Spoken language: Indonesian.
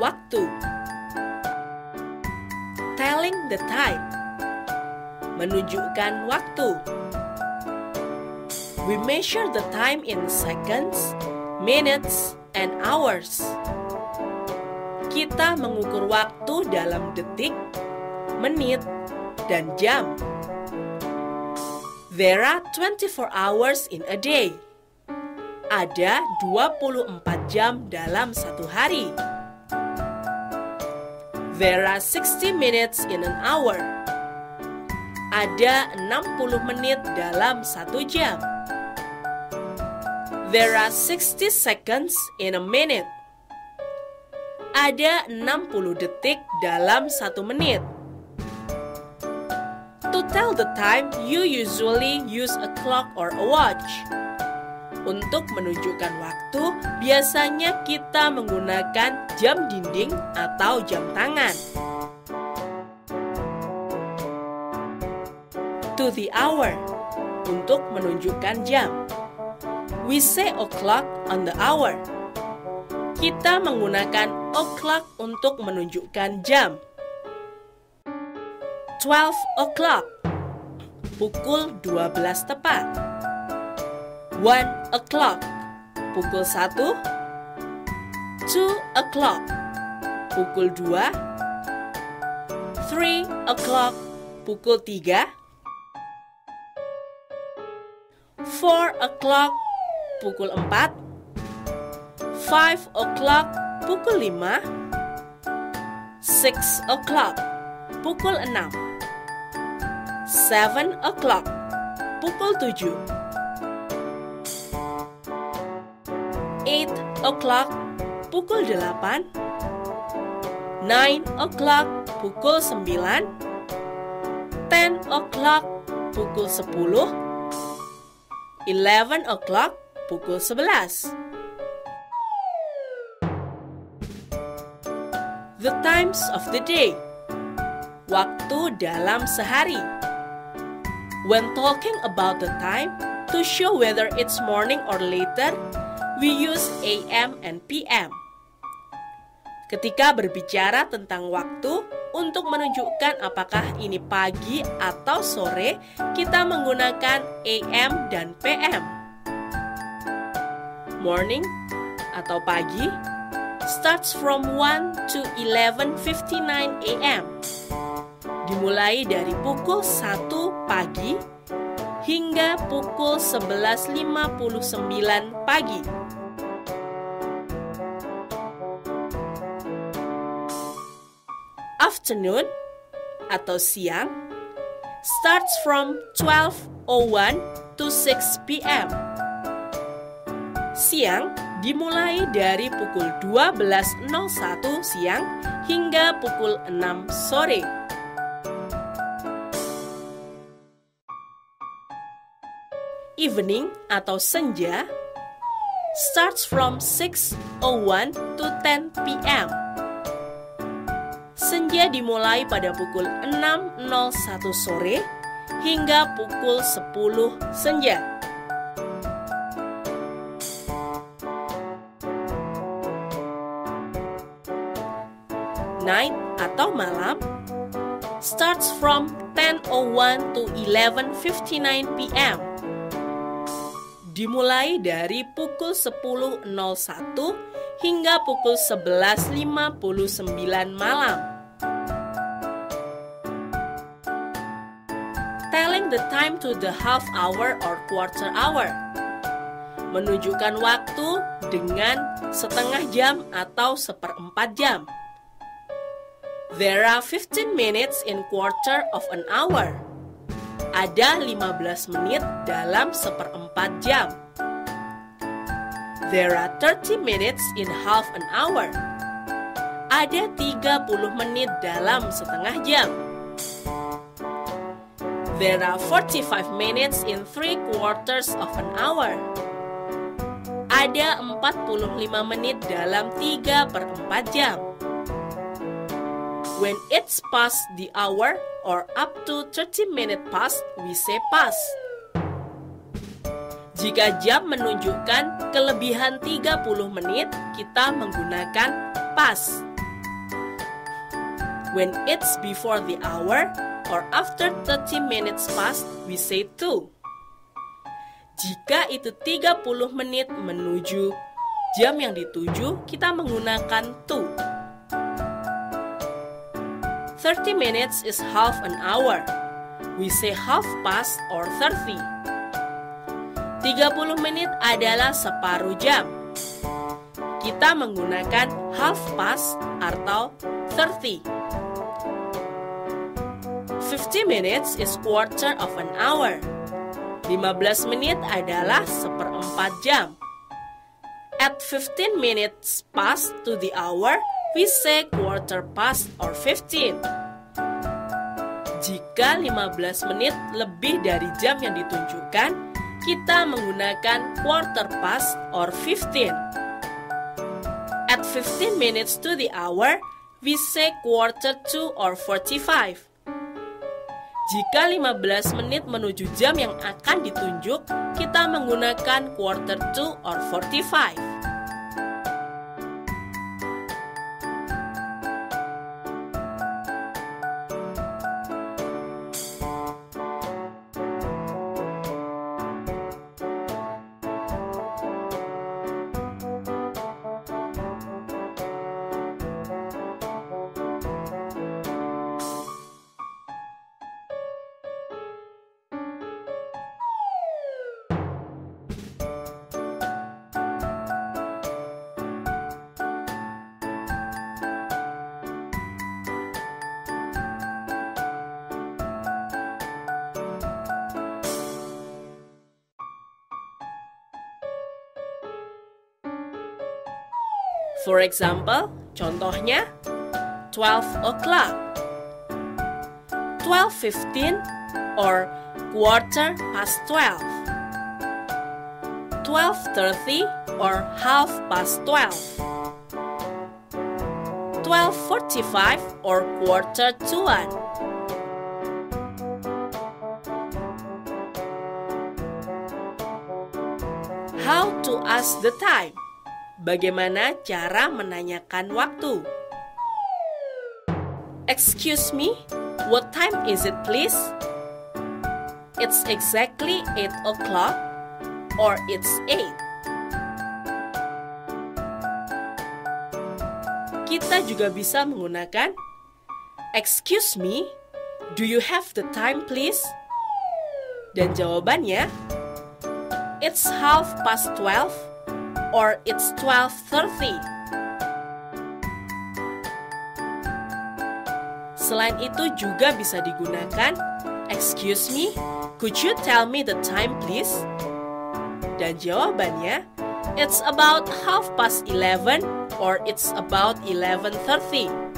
waktu. Telling the time, menunjukkan waktu. We measure the time in seconds, minutes, and hours. Kita mengukur waktu dalam detik, menit, dan jam. There are 24 hours in a day. Ada 24 jam dalam satu hari. There are 60 minutes in an hour. Ada 60 menit dalam satu jam. There are 60 seconds in a minute. Ada 60 detik dalam satu menit. To tell the time, you usually use a clock or a watch. Untuk menunjukkan waktu, biasanya kita menggunakan jam dinding atau jam tangan. To the hour, untuk menunjukkan jam. We say o'clock on the hour. Kita menggunakan o'clock untuk menunjukkan jam. 12 o'clock, pukul 12 tepat. 1 o'clock, pukul 1. 2 o'clock, pukul 2. 3 o'clock, pukul 3. 4 o'clock, pukul 4. 5 o'clock, pukul 5. 6 o'clock, pukul 6. 7 o'clock, pukul 7. 8 o'clock, pukul 8. 9 o'clock, pukul 9. 10 o'clock, pukul 10. 11 o'clock, pukul 11. The times of the day, waktu dalam sehari. When talking about the time, to show whether it's morning or later, we use AM and PM. Ketika berbicara tentang waktu, untuk menunjukkan apakah ini pagi atau sore, kita menggunakan AM dan PM. Morning atau pagi starts from 1 to 11:59 AM. Dimulai dari pukul 1 pagi hingga pukul 11:59 pagi. Afternoon atau siang starts from 12:01 to 6 PM. Siang dimulai dari pukul 12:01 siang hingga pukul 6 sore. Evening atau senja starts from 6:01 to 10 PM. Senja dimulai pada pukul 6:01 sore hingga pukul 10 senja. Night atau malam starts from 10:01 to 11:59 PM. Dimulai dari pukul 10:01 hingga pukul 11:59 malam. Telling the time to the half hour or quarter hour. Menunjukkan waktu dengan setengah jam atau seperempat jam. There are 15 minutes in quarter of an hour. Ada 15 menit dalam seperempat jam. There are 30 minutes in half an hour. Ada 30 menit dalam setengah jam. There are 45 minutes in 3/4 of an hour. Ada 45 menit dalam 3/4 jam. When it's past the hour or up to 30 minutes past, we say past. Jika jam menunjukkan kelebihan 30 menit, kita menggunakan past. When it's before the hour or after 30 minutes past, we say to. Jika itu 30 menit menuju jam yang dituju, kita menggunakan to. 30 minutes is half an hour. We say half past or 30. 30 menit adalah separuh jam. Kita menggunakan half past atau 30. 50 minutes is quarter of an hour. 15 menit adalah seperempat jam. At 15 minutes past to the hour, we say quarter past or 15. Jika 15 menit lebih dari jam yang ditunjukkan, kita menggunakan quarter past or 15. At 15 minutes to the hour, we say quarter to or 45. Jika 15 menit menuju jam yang akan ditunjuk, kita menggunakan quarter to or 45. For example, contohnya 12 o'clock, 12:15 or quarter past 12, 12:30 or half past 12, 12:45 or quarter to 1. How to ask the time? Bagaimana cara menanyakan waktu? Excuse me, what time is it please? It's exactly 8 o'clock or it's 8. Kita juga bisa menggunakan excuse me, do you have the time please? Dan jawabannya it's 12:30 or it's 12:30. Selain itu juga bisa digunakan excuse me, could you tell me the time please? Dan jawabannya it's about 11:30 or it's about 11:30.